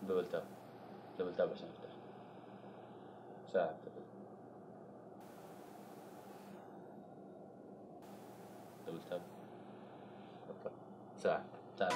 دبل تاب، دبل تاب عشان يفتح. ساعد دبل تاب، ساعد تعال.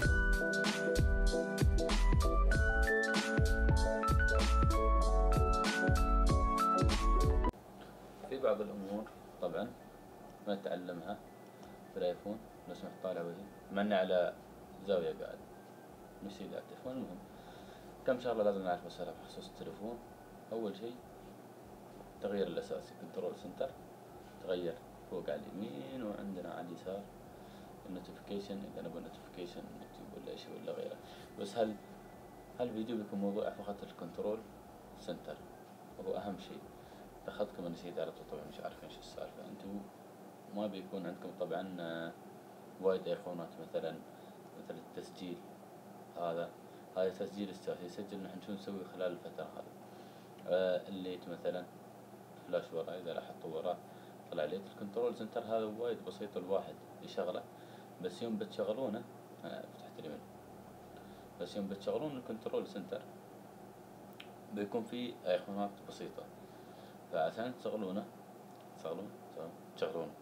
في بعض الأمور طبعا ما نتعلمها في الآيفون، لو سمحت طالع وجهي مع إني على زاوية قاعد نسيت على التليفون. المهم كم شغلة لازم نعرف مسألة بخصوص التليفون. أول شيء التغيير الأساسي كنترول سنتر، تغير فوق على اليمين، وعندنا على اليسار النوتيفيكيشن إذا نبغى نوتيفيكيشن يوتيوب ولا شيء ولا غيره. بس هالفيديو بيكون موضوع فقط الكنترول سنتر، وهو أهم شيء. دخلتكم نسيت على طول طبعا، مش عارفين شو السالفة. انتو ما بيكون عندكم طبعا وايد ايقونات، مثلا التسجيل هذا تسجيل اساسي يسجل نحن شو نسوي خلال الفترة هذه. الليت مثلا فلاش ورا، اذا لاحظتوا وراه طلع ليت. الكنترول سنتر هذا وايد بسيط الواحد يشغله، بس يوم بتشغلونه انا فتحت لي منه، بس يوم بتشغلون الكنترول سنتر بيكون فيه ايقونات بسيطة. فعشان تشغلونه تشغلون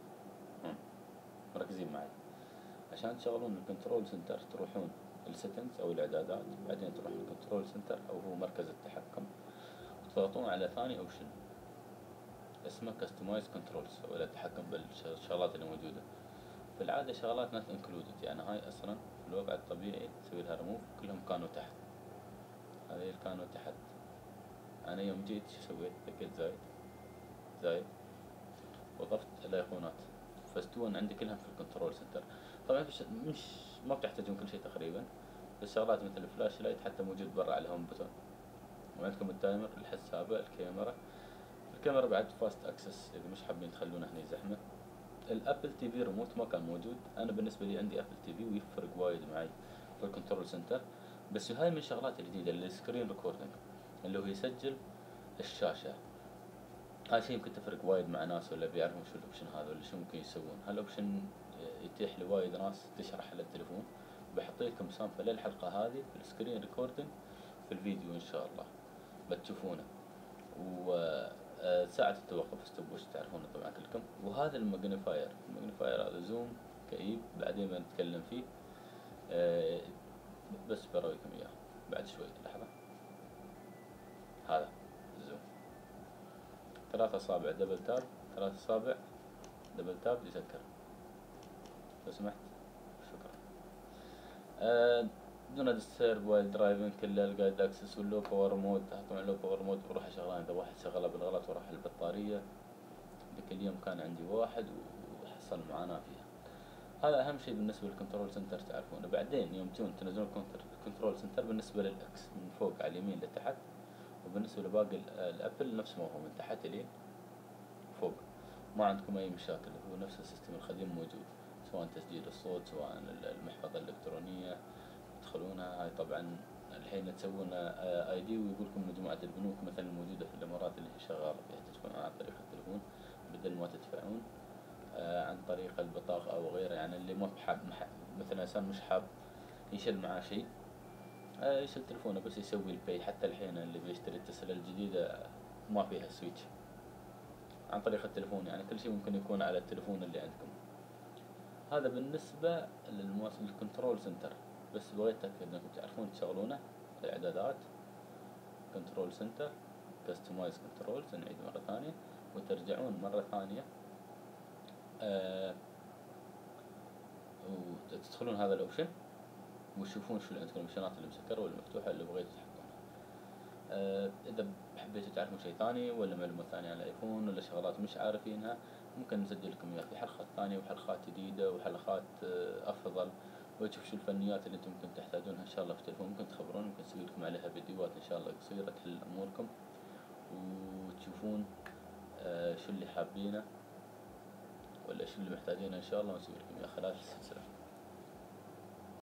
مركزين معي. عشان تشغلون الكنترول سنتر تروحون السيتنجز او الاعدادات، بعدين تروحون الكنترول سنتر او هو مركز التحكم، وتضغطون على ثاني اوبشن اسمه كستمايز كنترولز او التحكم بالشغلات اللي موجودة. في العادة شغلات نوت انكلودد، يعني هاي اصلا في الوضع الطبيعي تسوي لها ريموف كلهم كانوا تحت. هذه كانوا تحت. انا يوم جيت شو سويت؟ دقيت زايد وضفت الايقونات، فاستوى عندي كلهم في الكنترول سنتر. طبعا مش ما بتحتاجون كل شيء تقريبا، بس شغلات مثل الفلاش لايت حتى موجود برا على الهوم بوتون، وعندكم التايمر، الحسابة، الكاميرا بعد فاست اكسس اذا مش حابين تخلونه هني زحمة. الابل تي في ريموت ما كان موجود، انا بالنسبة لي عندي ابل تي في ويفرق وايد معي في الكنترول سنتر. بس هاي من الشغلات الجديدة السكرين ريكوردينج اللي هو يسجل الشاشة. هذا شيء يمكن تفرق وايد مع ناس ولا بيعرفون شو الاوبشن هذا ولا شو ممكن يسوون. هالاوبشن يتيح لوايد ناس تشرح على التليفون. بحط لكم سامبل للحلقة هذه في السكرين ريكوردينج في الفيديو ان شاء الله بتشوفونه. وساعة التوقف ستوب وش تعرفونه طبعا كلكم. وهذا الماجنيفاير هذا زوم كئيب بعدين بنتكلم فيه. بس برويكم اياه بعد شوي. لحظة، هذا الزوم 3 أصابع دبل تاب، 3 أصابع دبل تاب يسكر لو سمحت. شكرا. دون ديسترب وايل درايفنج كله، الجايد اكسس واللو باور مود. طبعا اللو باور مود بروح اشغله اذا واحد شغله بالغلط وراح البطارية. ذاك اليوم كان عندي واحد وحصل معاناة فيها. هذا اهم شيء بالنسبة للكنترول سنتر تعرفونه. بعدين يوم تجون تنزلون كنترول سنتر بالنسبة للاكس من فوق على اليمين لتحت، وبالنسبة لباقي الابل نفس ما هو من تحت لين فوق. ما عندكم اي مشاكل، هو نفس السيستم القديم موجود، سواء تسجيل الصوت سواء المحفظة الالكترونية تدخلونها. هاي طبعا الحين تسوون اي دي ويقول لكم مجموعة البنوك مثلا الموجودة في الامارات اللي هي شغالة فيها تدفعون عن طريق التليفون بدل ما تدفعون عن طريق البطاقة او غيره. يعني اللي ما حاب مثلا انسان مش حاب يشيل معاه شيء يشيل تلفونه بس يسوي الباي. حتى الحين اللي بيشتري التسلا الجديدة ما فيها سويتش عن طريق التلفون، يعني كل شيء ممكن يكون على التلفون اللي عندكم. هذا بالنسبة للكنترول سنتر. بس بغيت أتأكد أنكم تعرفون تشغلونه. الإعدادات كنترول سنتر كستمايز كنترولز، نعيد مرة ثانية وترجعون مرة ثانية وتدخلون هذا الأوبشن وتشوفون شو اللي عندكم، الأوبشنات اللي مسكرة والمفتوحة اللي بغيتوا تحطونها. إذا حبيتوا تعرفون شيء ثاني ولا معلومات ثانية عن الآيفون ولا شغلات مش عارفينها، ممكن نسجل لكم إياها في حلقات ثانية وحلقات جديدة وحلقات أفضل، وتشوف شو الفنيات اللي انتم ممكن تحتاجونها ان شاء الله في التليفون. ممكن تخبرون، ممكن نسوي لكم عليها فيديوهات ان شاء الله قصيرة تحل اموركم وتشوفون شو اللي حابينه ولا شو اللي محتاجينه ان شاء الله ونسوي لكم يا خلال السلسلة.